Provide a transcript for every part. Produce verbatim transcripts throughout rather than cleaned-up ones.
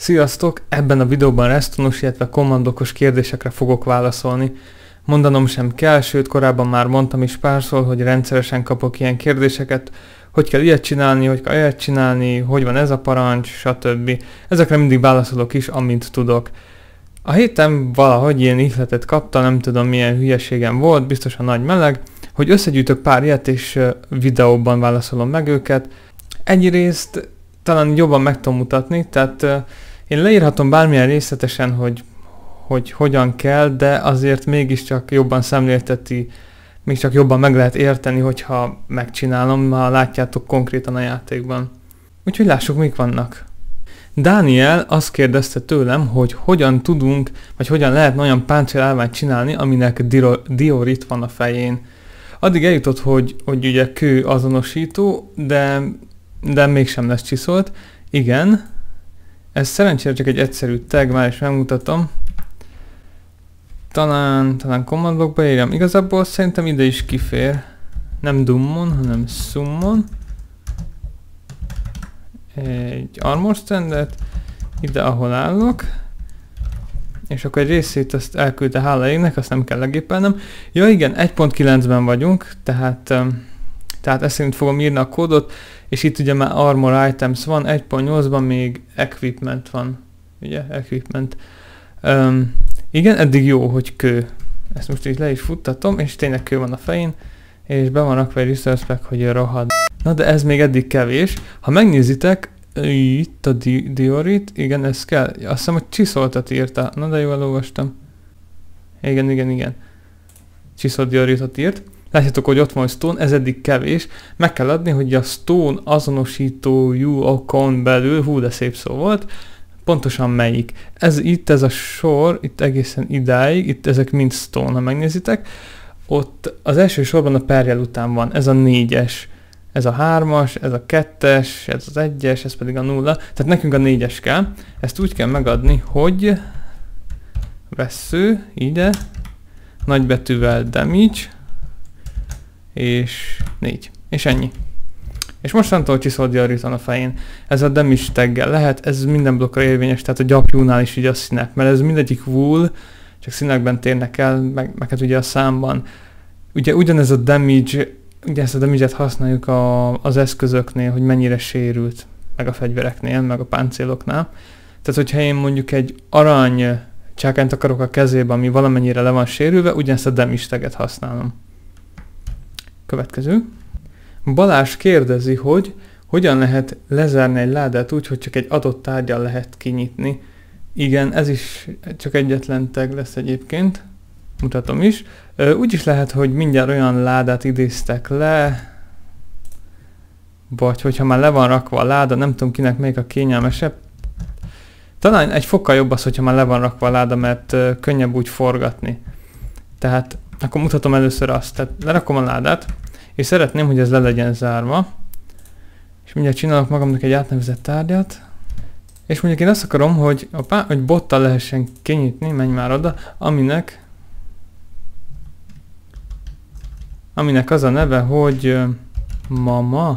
Sziasztok! Ebben a videóban resztonos, illetve kommandokos kérdésekre fogok válaszolni. Mondanom sem kell, sőt korábban már mondtam is párszor, hogy rendszeresen kapok ilyen kérdéseket, hogy kell ilyet csinálni, hogy kell ilyet csinálni, hogy van ez a parancs, stb. Ezekre mindig válaszolok is, amint tudok. A héten valahogy ilyen ihletet kaptam, nem tudom milyen hülyeségem volt, biztosan nagy meleg, hogy összegyűjtök pár ilyet és videóban válaszolom meg őket. Egyrészt talán jobban meg tudom mutatni, tehát uh, én leírhatom bármilyen részletesen, hogy, hogy hogyan kell, de azért mégiscsak jobban szemlélteti, mégiscsak jobban meg lehet érteni, hogyha megcsinálom, ha látjátok konkrétan a játékban. Úgyhogy lássuk, mik vannak. Dániel azt kérdezte tőlem, hogy hogyan tudunk, vagy hogyan lehet olyan páncélállványt csinálni, aminek diorit van a fején. Addig eljutott, hogy, hogy ugye kő azonosító, de de mégsem lesz csiszolt. Igen, ez szerencsére csak egy egyszerű tag, már is megmutatom. Talán, talán commandokba írjam. Igazából szerintem ide is kifér. Nem dummon, hanem summon. Egy armor standet. Ide, ahol állok. És akkor egy részét azt elküldte, hála égnek, azt nem kell legépelnem. Ja igen, egy pont kilencben vagyunk, tehát... Tehát ezt szerint fogom írni a kódot, és itt ugye már Armor Items van, egy pont nyolcban még Equipment van. Ugye, Equipment. Um, igen, eddig jó, hogy kő. Ezt most így le is futtatom, és tényleg kő van a fején, és be van rakva egy resource pack, hogy rohad. Na de ez még eddig kevés. Ha megnézitek, itt a di diorit, igen, ez kell. Azt hiszem, hogy csiszoltat írta. Na de jól elolvastam. Igen, igen, igen. Csiszolt dioritot írt. Látjátok, hogy ott van a stone, ez eddig kevés. Meg kell adni, hogy a stone azonosító U-okon belül, hú de szép szó volt, pontosan melyik. Ez itt, ez a sor, itt egészen idáig, itt ezek mind stone, ha megnézitek. Ott az első sorban a perjel után van, ez a négyes, ez a hármas, ez a kettes, ez az egyes, ez pedig a nulla. Tehát nekünk a négyes kell. Ezt úgy kell megadni, hogy vessző, ide, nagybetűvel damage, és négy. És ennyi. És mostantól csiszolt diorit van a fején. Ez a damage taggel lehet, ez minden blokkra érvényes, tehát a gyapjúnál is ugye a színek, mert ez mindegyik wool, csak színekben térnek el, meg, meg hát ugye a számban. Ugye ugyanez a damage, ugye ezt a damage-et használjuk a, az eszközöknél, hogy mennyire sérült, meg a fegyvereknél, meg a páncéloknál. Tehát, hogyha én mondjuk egy arany csákányt akarok a kezébe, ami valamennyire le van sérülve, ugyanezt a damage tagget használom. Következő. Balázs kérdezi, hogy hogyan lehet lezárni egy ládát úgy, hogy csak egy adott tárgyal lehet kinyitni. Igen, ez is csak egyetlen tag lesz egyébként. Mutatom is. Úgy is lehet, hogy mindjárt olyan ládát idéztek le, vagy hogyha már le van rakva a láda, nem tudom kinek melyik a kényelmesebb. Talán egy fokkal jobb az, hogyha már le van rakva a láda, mert könnyebb úgy forgatni. Tehát akkor mutatom először azt. Tehát lerakom a ládát, és szeretném, hogy ez le legyen zárva. És mindjárt csinálok magamnak egy átnevezett tárgyat. És mondjuk én azt akarom, hogy, opá, hogy bottal lehessen kinyitni, menj már oda, aminek aminek az a neve, hogy uh, mama.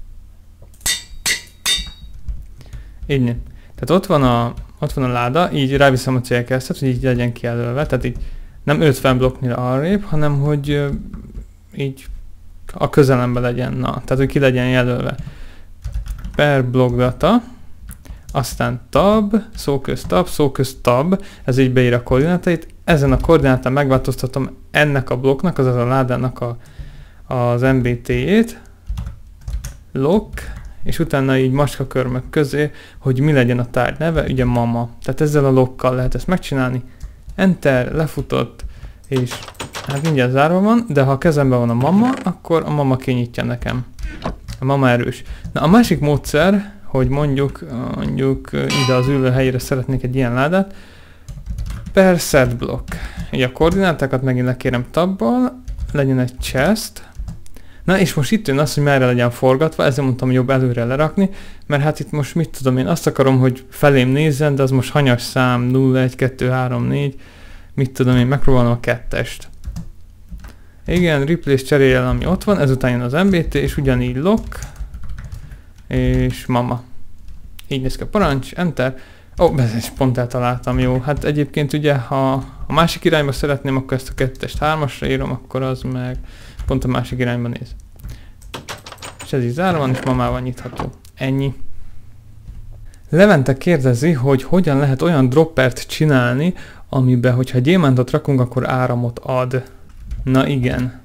Így. Tehát ott van a, ott van a láda, így ráviszem a célkeresztet, hogy így legyen kijelölve, tehát így nem ötven blokknyira arrébb, hanem hogy uh, így a közelemben legyen, na, tehát hogy ki legyen jelölve. Per block data, aztán tab, szóköz tab, szóköz tab, ez így beír a koordinátait. Ezen a koordinátán megváltoztatom ennek a blokknak, azaz a ládának a, az em bé té-jét, lock, és utána így macskakörmök közé, hogy mi legyen a tárgy neve, ugye mama. Tehát ezzel a lockkal lehet ezt megcsinálni. Enter, lefutott, és hát mindjárt zárva van, de ha a kezemben van a mama, akkor a mama kinyitja nekem. A mama erős. Na a másik módszer, hogy mondjuk, mondjuk ide az ülő helyére szeretnék egy ilyen ládát, per set block. Így a koordinátákat megint lekérem tabbal, legyen egy chest. Na és most itt jön az, hogy merre legyen forgatva, ezért mondtam jobb előre lerakni, mert hát itt most mit tudom én, azt akarom, hogy felém nézzen, de az most hanyas szám, nulla, egy, kettő, három, négy, mit tudom én, megpróbálom a kettest. Igen, replace cseréljen, ami ott van, ezután jön az em bé té, és ugyanígy lock, és mama. Így néz ki a parancs, enter. Ó, oh, ezt pont eltaláltam, jó. Hát egyébként ugye, ha a másik irányba szeretném, akkor ezt a kettest hármasra írom, akkor az meg pont a másik irányba néz. És ez így zárva van, és mamával nyitható. Ennyi. Levente kérdezi, hogy hogyan lehet olyan droppert csinálni, amiben, hogyha gyémántot rakunk, akkor áramot ad. Na igen.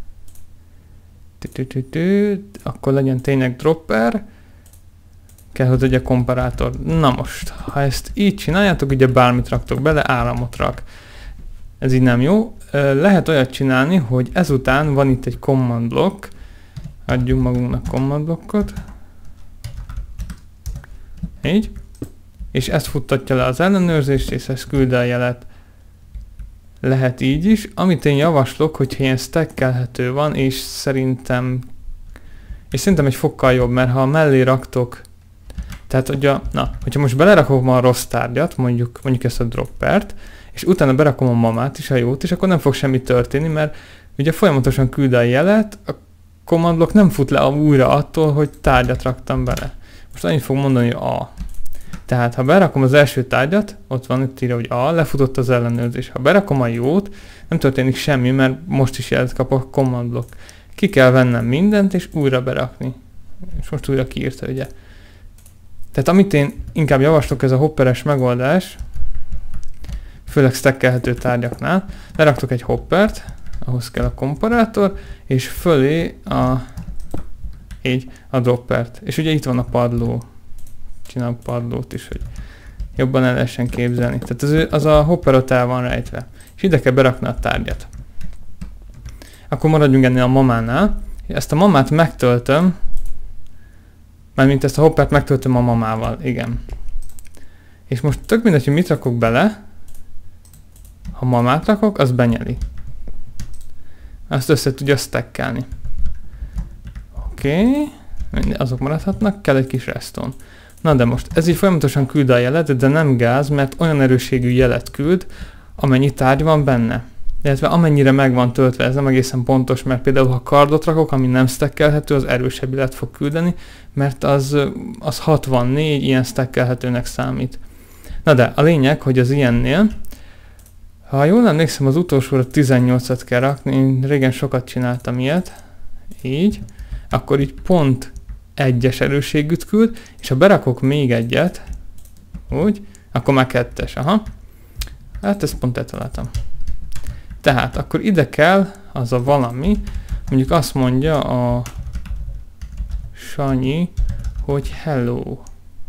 Akkor legyen tényleg dropper. Kell hozzá egy komparátor. Na most, ha ezt így csináljátok, ugye bármit raktok bele, áramot rak. Ez így nem jó. Lehet olyat csinálni, hogy ezután van itt egy command block. Adjunk magunknak command blokkot. Így. És ezt futtatja le az ellenőrzést, és ez küld a jelet. Lehet így is. Amit én javaslok, hogyha ilyen stackelhető van, és szerintem és szerintem egy fokkal jobb, mert ha mellé raktok, tehát hogyha, na, hogyha most belerakom a rossz tárgyat, mondjuk, mondjuk ezt a droppert, és utána berakom a mamát is, a jót, és akkor nem fog semmi történni, mert ugye folyamatosan küld a jelet, a command block nem fut le újra attól, hogy tárgyat raktam bele. Most annyit fog mondani, hogy A. Tehát ha berakom az első tárgyat, ott van itt írja, hogy A, lefutott az ellenőrzés. Ha berakom a jót, nem történik semmi, mert most is jelet kap a command block. Ki kell vennem mindent, és újra berakni. És most újra kiírta, ugye. Tehát amit én inkább javaslok, ez a hopperes megoldás, főleg stackelhető tárgyaknál. Leraktok egy hoppert, ahhoz kell a komparátor, és fölé a, így, a droppert. És ugye itt van a padló. Csinálok padlót is, hogy jobban el lehessen képzelni. Tehát az, az a hopper ott el van rejtve. És ide kell berakni a tárgyat. Akkor maradjunk ennél a mamánál. Ezt a mamát megtöltöm, mármint ezt a hoppert megtöltöm a mamával, igen. És most tök mindegy, hogy mit rakok bele, ha mamát rakok, az benyeli. Azt össze tudja stackelni. Oké, okay. Azok maradhatnak, kell egy kis redstone. Na de most, ez így folyamatosan küld a jelet, de nem gáz, mert olyan erősségű jelet küld, amennyi tárgy van benne. Illetve amennyire meg van töltve, ez nem egészen pontos, mert például ha kardot rakok, ami nem stackelhető, az erősebb jelet fog küldeni, mert az, az hatvannégy ilyen stackelhetőnek számít. Na de, a lényeg, hogy az ilyennél, ha jól emlékszem, az utolsóra tizennyolcat kell rakni, én régen sokat csináltam ilyet, így, akkor így pont egyes erősségűt küld, és ha berakok még egyet, úgy, akkor már kettes, aha. Hát ezt pont eltaláltam. Tehát akkor ide kell az a valami, mondjuk azt mondja a Sanyi, hogy hello.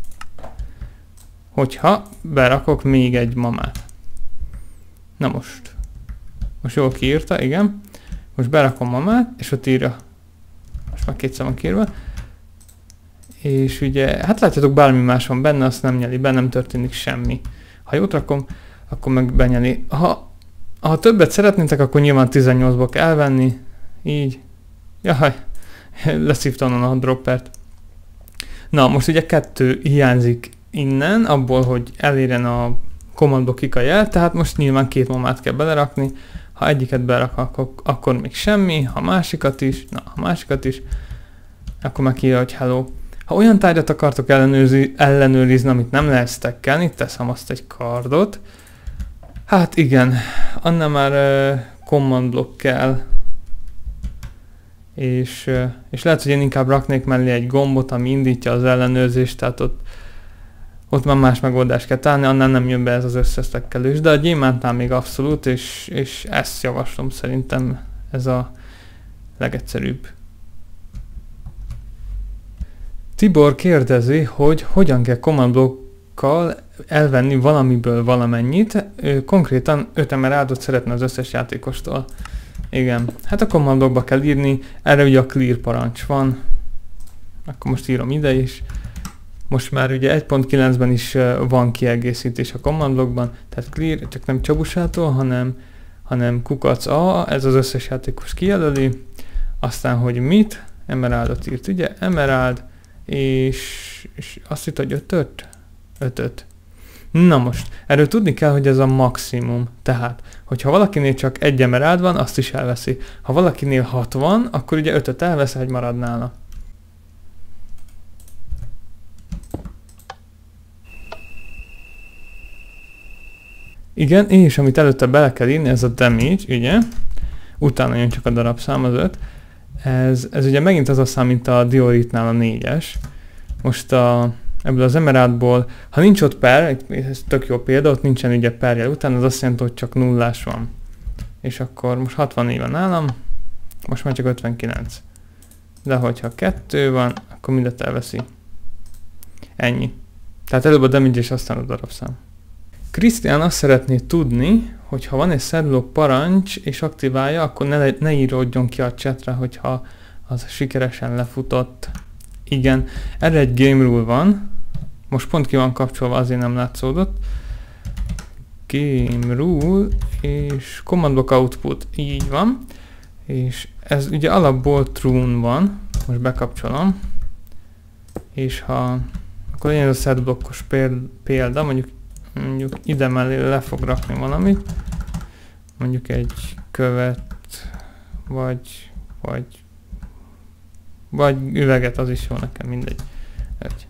Hogyha berakok még egy mamát. Na most. Most jól kiírta, igen. Most berakom mamát, és ott írja. Most már kétszer van kiírva. És ugye, hát látjátok, bármi más van benne, azt nem nyeli be, nem történik semmi. Ha jót rakom, akkor meg benyeli. Ha, ha többet szeretnétek, akkor nyilván tizennyolcból kell elvenni. Így. Jaj, leszívtam onnan a droppert. Na, most ugye kettő hiányzik innen, abból, hogy elérjen a command blockig a jel, tehát most nyilván két mamát kell belerakni. Ha egyiket berakok, akkor még semmi, ha másikat is, na, ha másikat is, akkor meg írja, hogy hello. Ha olyan tárgyat akartok ellenőrizni, amit nem lehet stackelni, teszem azt egy kardot. Hát igen, annál már uh, command block kell. És, uh, és lehet, hogy én inkább raknék mellé egy gombot, ami indítja az ellenőrzést, tehát ott, ott már más megoldást kell találni, annál nem jön be ez az összestackelős. De a gyémántnál még abszolút, és, és ezt javaslom, szerintem ez a legegyszerűbb. Tibor kérdezi, hogy hogyan kell command blockkal elvenni valamiből valamennyit. Ő konkrétan öt emeraldot szeretne az összes játékostól. Igen, hát a command blockba kell írni, erre ugye a clear parancs van. Akkor most írom ide is. Most már ugye egy pont kilencben is van kiegészítés a command blockban, tehát clear, csak nem Csabusától, hanem, hanem kukac A, ez az összes játékos kijelöli. Aztán, hogy mit, emeraldot írt, ugye, emerald, és, és azt hitt, hogy ötöt? ötöt. Na most, erről tudni kell, hogy ez a maximum. Tehát, hogyha valakinél csak egy emerald van, azt is elveszi. Ha valakinél hat van, akkor ugye ötöt elvesz, egy marad nála. Igen, és amit előtte bele kell írni, ez a damage, ugye? Utána jön csak a darabszám, az öt. Ez, ez ugye megint az a szám, mint a dioritnál a négyes. Most a, ebből az emeraldból, ha nincs ott per, ez tök jó példa, ott nincsen ugye perjel után, az azt jelenti, hogy csak nullás van. És akkor most hatvannégy van nálam, most már csak ötvenkilenc. De hogyha kettő van, akkor mindet elveszi. Ennyi. Tehát előbb a damage és aztán a darabszám. Krisztián azt szeretné tudni, hogy ha van egy szedló parancs és aktiválja, akkor ne, ne íródjon ki a chatre, hogyha az sikeresen lefutott. Igen, erre egy game rule van. Most pont ki van kapcsolva, azért nem látszódott. Game rule és command block output. Így van. És ez ugye alapból true van. Most bekapcsolom. És ha akkor legyen ez a set blokkos példa, mondjuk mondjuk ide mellé le fog rakni valamit, mondjuk egy követ, vagy, vagy, vagy üveget, az is jó nekem, mindegy. Egy.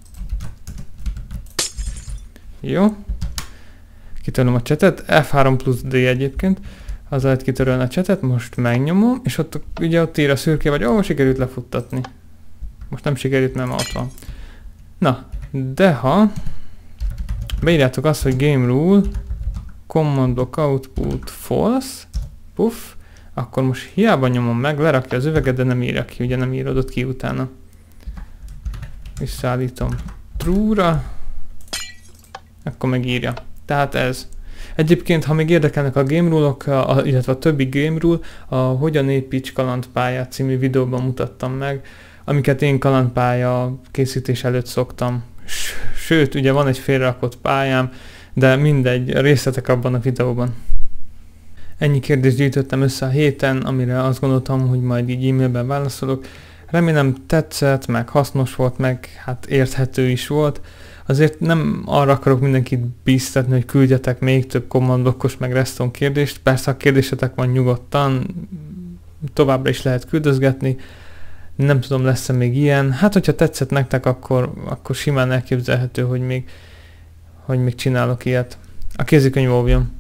Jó. Kitörlöm a chatet, F három plusz D egyébként, az lehet kitörölni a chatet, most megnyomom, és ott ugye ott ír a szürke, vagy ó, sikerült lefuttatni. Most nem sikerült, mert ott van. Na, de ha beírjátok azt, hogy game rule, command block output false, puff, akkor most hiába nyomom meg, lerakja az üveget, de nem írja ki, ugye nem írodott ki utána. Visszaállítom true-ra, akkor megírja. Tehát ez. Egyébként, ha még érdekelnek a game rule-ok, a, illetve a többi game rule, a Hogyan építs kalandpályát című videóban mutattam meg, amiket én kalandpálya készítés előtt szoktam. Sőt, ugye van egy félrerakott pályám, de mindegy, részletek abban a videóban. Ennyi kérdést gyűjtöttem össze a héten, amire azt gondoltam, hogy majd így e-mailben válaszolok. Remélem tetszett, meg hasznos volt, meg hát érthető is volt. Azért nem arra akarok mindenkit bíztatni, hogy küldjetek még több command blokkos meg redstone kérdést. Persze, ha kérdésetek van, nyugodtan, továbbra is lehet küldözgetni. Nem tudom, lesz-e még ilyen. Hát, hogyha tetszett nektek, akkor, akkor simán elképzelhető, hogy még, hogy még csinálok ilyet. A kézikönyv óvjon.